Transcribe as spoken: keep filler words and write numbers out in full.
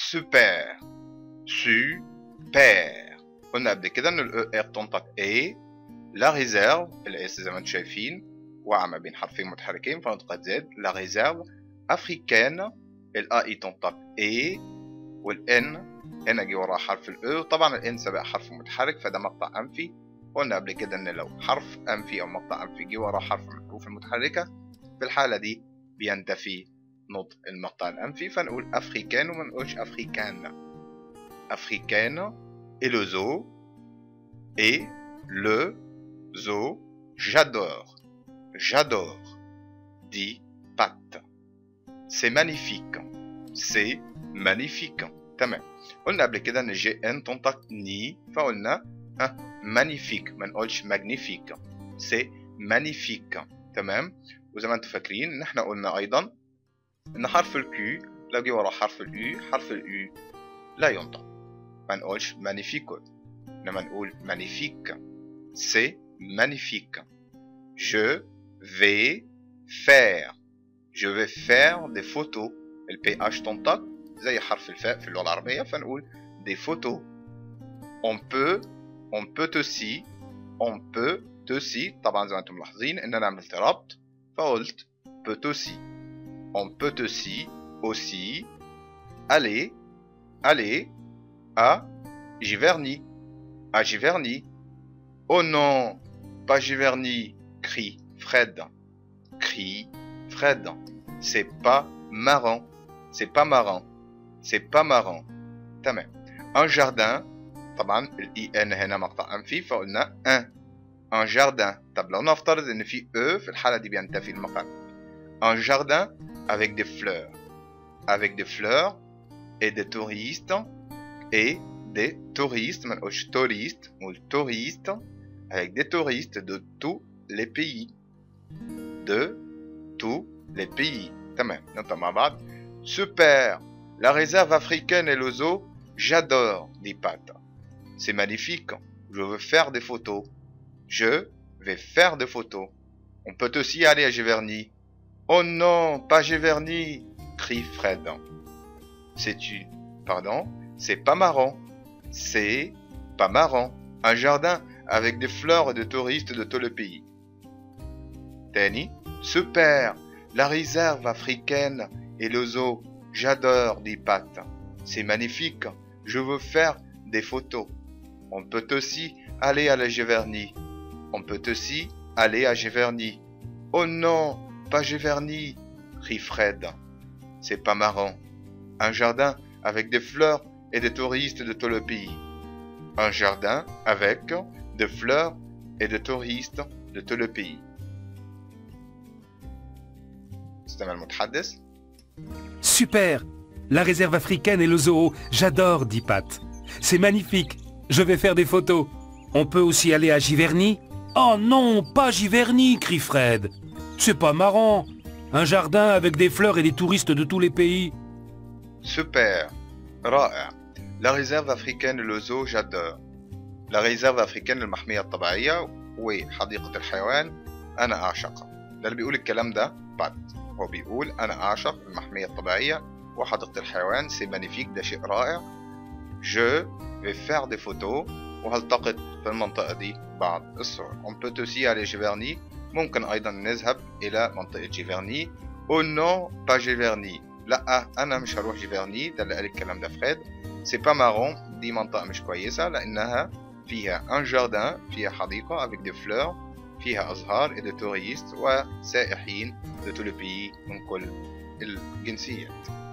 super super. قلنا قبل كده ان الاو ار تنطق اي. لا ريزيرف الاس زي ما انتم شايفين واقعة ما بين حرفين متحركين فنطقت زد. لا ريزيرف افريكان الا اي تنطق اي، والان هنا جه وراها حرف الاو. طبعا الان سبق حرف متحرك فده مقطع انفي. قلنا قبل كده ان لو حرف انفي او مقطع انفي جه وراه حرف من الحروف المتحركه في الحاله دي بينتفي نطق المقطع الانفي فنقول افريكان وما نقولش افريكان. افريكان et le zoo et le zoo j'adore j'adore dit Pat. C'est magnifique c'est magnifique. تمام. قلنا قبل كده ان جي ان تنطق ني فقلنا ها magnifique ما نقولش magnifique c'est magnifique. تمام. وزي ما انتم فاكرين ان احنا قلنا ايضا ان حرف الكيو لو جه ورا حرف اليو حرف اليو لا ينطق ما نقولش magnifique انما نقول magnifique c'est magnifique. Je vais faire je vais faire des photos. البي اتش تنطق زي حرف الفاء في اللغة العربية فنقول des photos. on peut on peut aussi on peut aussi طبعا زي ما انتم ملاحظين ان انا عملت ربط فقلت peut aussi. on peut aussi aussi aller aller à Giverny à Giverny. Oh non pas Giverny crie Fred crie Fred. c'est pas marrant c'est pas marrant c'est pas marrant. تمام. un jardin طبعا الاي ان هنا مقطع انفي فقلنا un un jardin. طب لو نفترض ان في او في الحاله دي بينتفي المقام. un jardin avec des fleurs avec des fleurs et des touristes et des touristes ما نقولش touristes نقول touristes avec des touristes de tous les pays de tous les pays. تمام. ننطق مع بعض. super la réserve africaine et le zoo j'adore dit Pat. c'est magnifique je veux faire des photos je vais faire des photos. on peut aussi aller à Giverny. oh non pas Giverny crie Fred. c'est-tu pardon c'est pas marrant c'est pas marrant. un jardin avec des fleurs et des touristes de tout le pays. تاني. super la réserve africaine et le zoo j'adore dit Pat. c'est magnifique je veux faire des photos. on peut aussi aller à la Giverny. on peut aussi aller à Giverny. oh non pas Giverny crie Fred. c'est pas marrant. un jardin avec des fleurs et des touristes de tout le pays. un jardin avec des fleurs et des touristes de tout le pays. استمع المتحدث. super la réserve africaine et le zoo j'adore dit Pat. c'est magnifique je vais faire des photos. on peut aussi aller à Giverny. oh non pas Giverny crie Fred. c'est pas marrant. un jardin avec des fleurs et des touristes de tous les pays. super رائع. la réserve africaine et le zoo j'adore. la réserve africaine المحمية الطبيعية وحديقة الحيوان أنا أعشقها. ده اللي بيقول الكلام ده بات. هو بيقول أنا أعشق المحمية الطبيعية وحديقة الحيوان. سي مانيفيك ده شيء رائع. je vais faire des photos وهلتقط في المنطقة دي بعض الصور. on peut aussi aller à Giverny. ممكن أيضا نذهب إلى منطقة جيفرني. oh non pas Giverny. لا أنا مش هروح جيفرني. ده اللي قال الكلام ده فريد. c'est pas marrant. دي منطقة مش كويسة لأنها فيها un jardin فيها حديقة avec des fleurs فيها أزهار et des touristes وسائحين de tout le pays من كل الجنسيات.